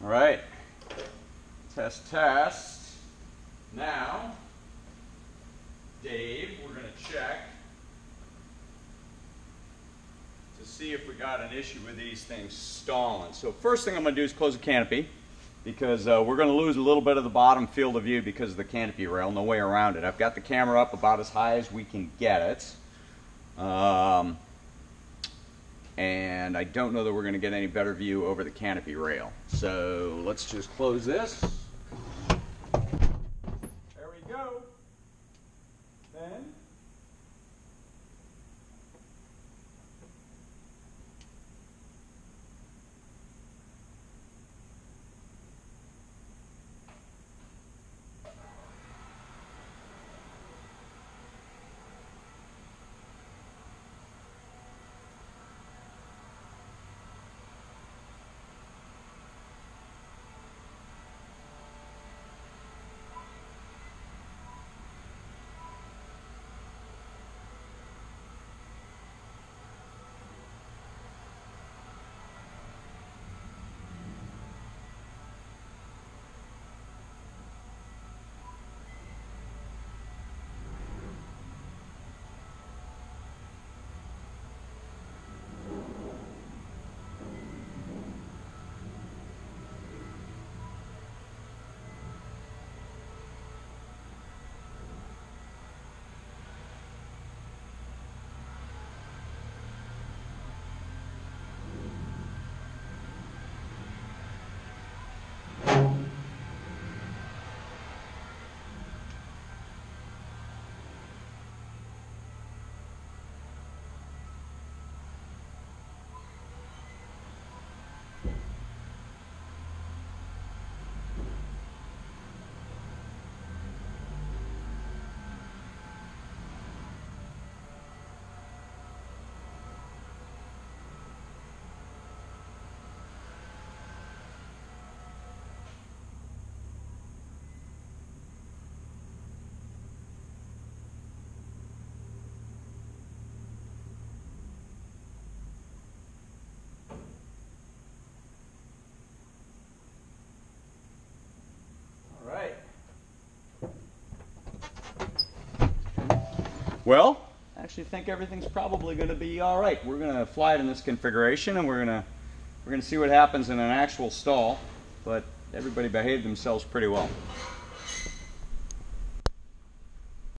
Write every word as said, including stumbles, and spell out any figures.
All right, test, test. Now, Dave, we're going to check to see if we got an issue with these things stalling. So first thing I'm going to do is close the canopy, because uh, we're going to lose a little bit of the bottom field of view because of the canopy rail. No way around it. I've got the camera up about as high as we can get it. Um, and I don't know that we're going to get any better view over the canopy rail. So let's just close this. There we go. Then Well, I actually think everything's probably going to be all right. We're going to fly it in this configuration, and we're going to we're going to see what happens in an actual stall. But everybody behaved themselves pretty well.